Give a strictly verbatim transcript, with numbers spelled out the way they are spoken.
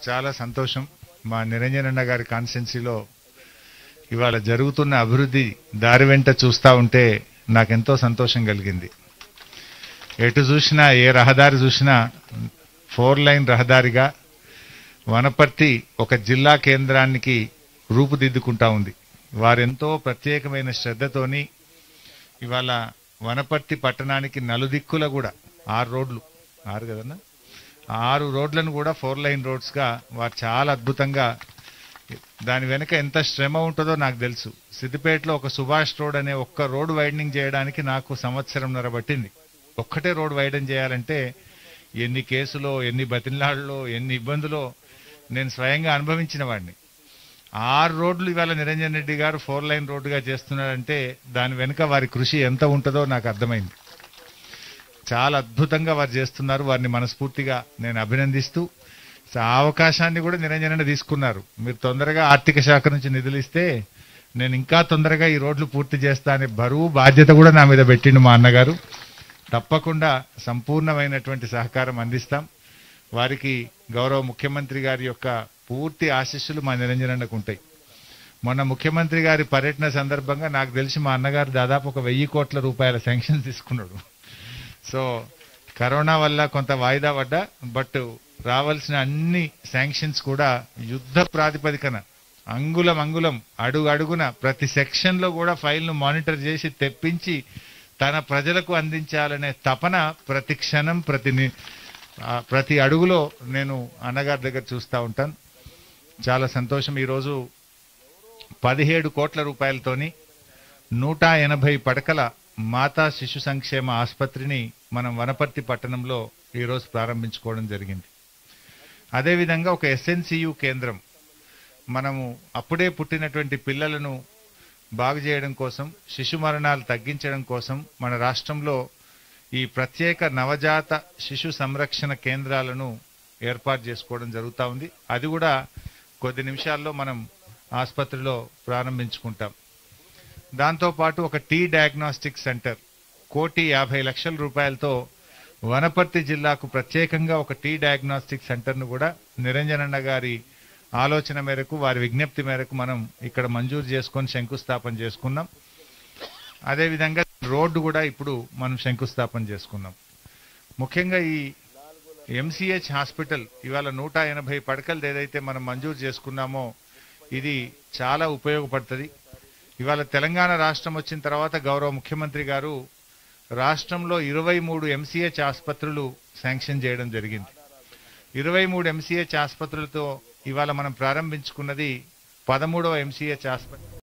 చాలా సంతోషం. మా నిరంజనన్న గారి కాన్స్టిట్యున్సీలో ఇవాళ జరుగుతున్న అభివృద్ధి దారి వెంట చూస్తూ ఉంటే నాకెంతో సంతోషం కలిగింది. ఎటు చూసినా ఏ రహదారి చూసినా ఫోర్ లైన్ రహదారిగా వనపర్తి ఒక జిల్లా కేంద్రానికి రూపుదిద్దుకుంటా ఉంది. వారెంతో ప్రత్యేకమైన శ్రద్ధతోని ఇవాళ వనపర్తి పట్టణానికి నలుదిక్కుల కూడా ఆరు రోడ్లు ఆరు కదన్నా ఆరు రోడ్లను కూడా ఫోర్ లైన్ రోడ్స్గా వారు చాలా అద్భుతంగా, దాని వెనుక ఎంత శ్రమ ఉంటుందో నాకు తెలుసు. సిద్దిపేటలో ఒక సుభాష్ రోడ్ అనే ఒక్క రోడ్ వైడనింగ్ చేయడానికి నాకు సంవత్సరంన్నర పట్టింది. ఒక్కటే రోడ్ వైడన్ చేయాలంటే ఎన్ని కేసులో, ఎన్ని బతిలాళ్ళలో, ఎన్ని ఇబ్బందులో నేను స్వయంగా అనుభవించిన వాడిని. ఆరు రోడ్లు ఇవాళ నిరంజన్ రెడ్డి గారు ఫోర్ లైన్ రోడ్డుగా చేస్తున్నారంటే దాని వెనుక వారి కృషి ఎంత ఉంటుందో నాకు అర్థమైంది. చాలా అద్భుతంగా వారు చేస్తున్నారు. వారిని మనస్ఫూర్తిగా నేను అభినందిస్తూ, ఆ అవకాశాన్ని కూడా నిరంజన తీసుకున్నారు. మీరు తొందరగా ఆర్థిక శాఖ నుంచి నిధులు ఇస్తే నేను ఇంకా తొందరగా ఈ రోడ్లు పూర్తి చేస్తా అనే బరువు బాధ్యత కూడా నా మీద పెట్టిండు మా అన్నగారు. తప్పకుండా సంపూర్ణమైనటువంటి సహకారం అందిస్తాం. వారికి గౌరవ ముఖ్యమంత్రి గారి యొక్క పూర్తి ఆశీస్సులు మా నిరంజనకు ఉంటాయి. మొన్న ముఖ్యమంత్రి గారి పర్యటన సందర్భంగా నాకు తెలిసి మా అన్నగారు దాదాపు ఒక వెయ్యి కోట్ల రూపాయల శాంక్షన్ తీసుకున్నాడు. సో కరోనా వల్ల కొంత వాయిదా పడ్డా, బట్ రావాల్సిన అన్ని శాంక్షన్స్ కూడా యుద్ధ ప్రాతిపదికన అంగుళం అంగుళం అడుగు అడుగున ప్రతి సెక్షన్ లో కూడా ఫైల్ ను మానిటర్ చేసి తెప్పించి తన ప్రజలకు అందించాలనే తపన ప్రతి క్షణం ప్రతి ప్రతి అడుగులో నేను అన్నగారి దగ్గర చూస్తూ ఉంటాను. చాలా సంతోషం. ఈరోజు పదిహేడు కోట్ల రూపాయలతోని నూట ఎనభై పడకల మాతా శిశు సంక్షేమ ఆసుపత్రిని మనం వనపర్తి పట్టణంలో ఈరోజు ప్రారంభించుకోవడం జరిగింది. అదేవిధంగా ఒక ఎస్ఎన్సియు కేంద్రం, మనము అప్పుడే పుట్టినటువంటి పిల్లలను బాగు చేయడం కోసం, శిశు మరణాలు తగ్గించడం కోసం మన రాష్ట్రంలో ఈ ప్రత్యేక నవజాత శిశు సంరక్షణ కేంద్రాలను ఏర్పాటు చేసుకోవడం జరుగుతూ ఉంది. అది కూడా కొద్ది నిమిషాల్లో మనం ఆసుపత్రిలో ప్రారంభించుకుంటాం. దాంతోపాటు ఒక టీ డయాగ్నోస్టిక్ సెంటర్ కోటి యాభై లక్షల రూపాయలతో వనపర్తి జిల్లాకు ప్రత్యేకంగా ఒక టీ డయాగ్నోస్టిక్ సెంటర్ను కూడా నిరంజనన్న గారి ఆలోచన మేరకు, వారి విజ్ఞప్తి మేరకు మనం ఇక్కడ మంజూరు చేసుకొని శంకుస్థాపన చేసుకున్నాం. అదేవిధంగా రోడ్డు కూడా ఇప్పుడు మనం శంకుస్థాపన చేసుకున్నాం. ముఖ్యంగా ఈ ఎంసీహెచ్ హాస్పిటల్ ఇవాళ నూట ఎనభై పడకలు ఏదైతే మనం మంజూరు చేసుకున్నామో ఇది చాలా ఉపయోగపడుతుంది. ఇవాళ తెలంగాణ రాష్ట్రం వచ్చిన తర్వాత గౌరవ ముఖ్యమంత్రి గారు రాష్ట్రంలో ఇరవై మూడు ఎంసీహెచ్ ఆసుపత్రులు శాంక్షన్ చేయడం జరిగింది. ఇరవై మూడు ఎంసీహెచ్ ఆసుపత్రులతో ఇవాళ మనం ప్రారంభించుకున్నది పదమూడవ ఎంసీహెచ్ ఆసుపత్రి.